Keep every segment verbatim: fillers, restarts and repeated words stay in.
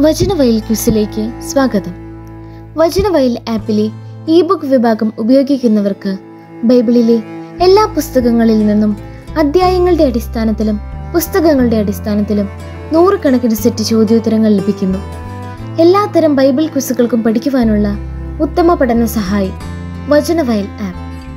വചനവയൽ ക്വിസിലേക്ക് സ്വാഗതം. വചനവയൽ ആപ്പിലെ E book വിഭാഗം ഉപയോഗിക്കുന്നവർക്ക് ബൈബിളിലെ എല്ലാ പുസ്തകങ്ങളിൽ നിന്നും അധ്യായങ്ങളുടെ അടിസ്ഥാനത്തിലും പുസ്തകങ്ങളുടെ അടിസ്ഥാനത്തിലും നൂറുകണക്കിന് സെറ്റ് ചോദ്യോത്തരങ്ങൾ ലഭിക്കുന്നു. എല്ലാത്തരം ബൈബിൾ ക്വിസുകൾക്കും പഠിക്കുവാനുള്ള ഉത്തമ പഠന സഹായി വചനവയൽ ആപ്പ്.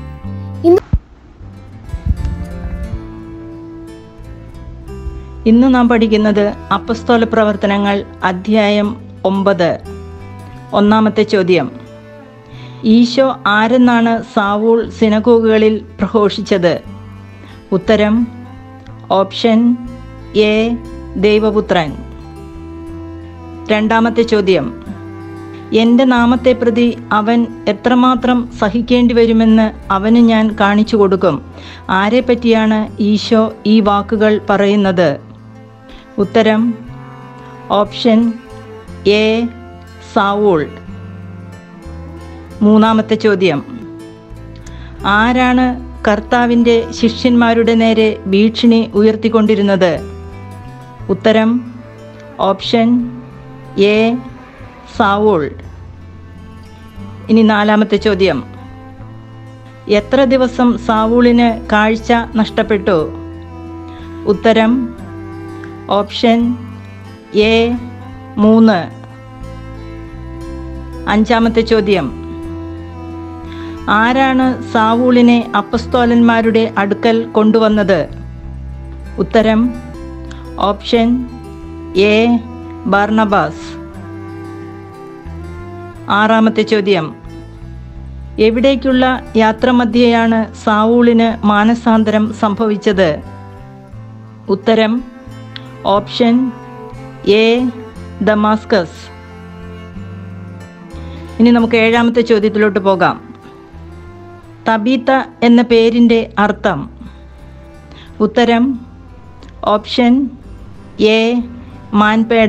ഇന്ന് നാം പഠിക്കുന്നത് അപ്പസ്തോല പ്രവർത്തനങ്ങൾ അധ്യായം ഒമ്പത്. ഒന്നാമത്തെ ചോദ്യം: ഈശോ ആരെന്നാണ് സാവൂൾ സിനഗോഗുകളിൽ പ്രഘോഷിച്ചത്? ഉത്തരം: ഓപ്ഷൻ എ, ദൈവപുത്രൻ. രണ്ടാമത്തെ ചോദ്യം: എൻ്റെ നാമത്തെ പ്രതി അവൻ എത്രമാത്രം സഹിക്കേണ്ടി വരുമെന്ന് അവന് ഞാൻ കാണിച്ചു കൊടുക്കും. ആരെ പറ്റിയാണ് ഈശോ ഈ വാക്കുകൾ പറയുന്നത്? ഉത്തരം: ഓപ്ഷൻ എ, സാവൂൾ. മൂന്നാമത്തെ ചോദ്യം: ആരാണ് കർത്താവിൻ്റെ ശിഷ്യന്മാരുടെ നേരെ ഭീഷണി ഉയർത്തിക്കൊണ്ടിരുന്നത്? ഉത്തരം: ഓപ്ഷൻ എ, സാവൂൾ. ഇനി നാലാമത്തെ ചോദ്യം: എത്ര ദിവസം സാവൂളിന് കാഴ്ച നഷ്ടപ്പെട്ടു? ഉത്തരം: ഓപ്ഷൻ എ, മൂന്ന്. അഞ്ചാമത്തെ ചോദ്യം: ആരാണ് സാവൂളിനെ അപ്പസ്തോലന്മാരുടെ അടുക്കൽ കൊണ്ടുവന്നത്? ഉത്തരം: ഓപ്ഷൻ എ, ബർണബാസ്. ആറാമത്തെ ചോദ്യം: എവിടേക്കുള്ള യാത്രമധ്യേയാണ് സാവൂളിന് മാനസാന്തരം സംഭവിച്ചത്? ഉത്തരം: ഓപ്ഷൻ എ, ദമാസ്കസ്. ഇനി നമുക്ക് ഏഴാമത്തെ ചോദ്യത്തിലോട്ട് പോകാം. തബീത്ത എന്ന പേരിൻ്റെ അർത്ഥം? ഉത്തരം: ഓപ്ഷൻ എ, മാൻപേട.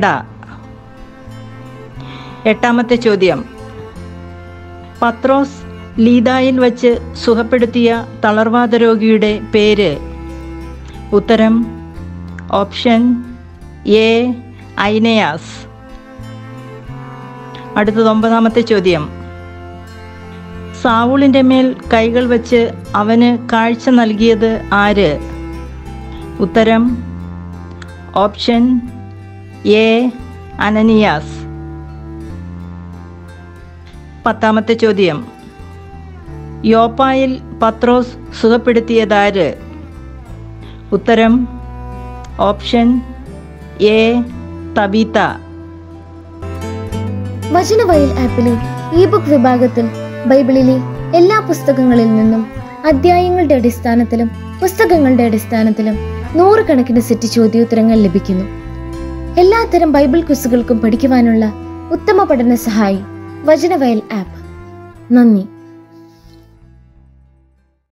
എട്ടാമത്തെ ചോദ്യം: പത്രോസ് ലീദായിൽ വച്ച് സുഖപ്പെടുത്തിയ തളർവാദ രോഗിയുടെ പേര്? ഉത്തരം: ഓപ്ഷൻ എ, ഐനയാസ്. അടുത്തത് ഒമ്പതാമത്തെ ചോദ്യം: സാവൂളിൻ്റെ മേൽ കൈകൾ വച്ച് അവന് കാഴ്ച നൽകിയത് ആര്? ഉത്തരം: ഓപ്ഷൻ എ, അനനിയാസ്. പത്താമത്തെ ചോദ്യം: യോപ്പായിൽ പത്രോസ് സുഖപ്പെടുത്തിയതാര്? ഉത്തരം: ഓപ്ഷൻ എ, തബീത്ത. വചനവയൽ ആപ്പിലെ ഇ ബുക്ക് വിഭാഗത്തിൽ ബൈബിളിലെ എല്ലാ പുസ്തകങ്ങളിൽ നിന്നും അധ്യായങ്ങളുടെ അടിസ്ഥാനത്തിലും പുസ്തകങ്ങളുടെ അടിസ്ഥാനത്തിലും നൂറുകണക്കിന് സെറ്റ് ചോദ്യോത്തരങ്ങൾ ലഭിക്കുന്നു. എല്ലാത്തരം ബൈബിൾ ക്വിസുകൾക്കും പഠിക്കുവാനുള്ള ഉത്തമ പഠന സഹായി വചനവയൽ ആപ്പ്. നന്ദി.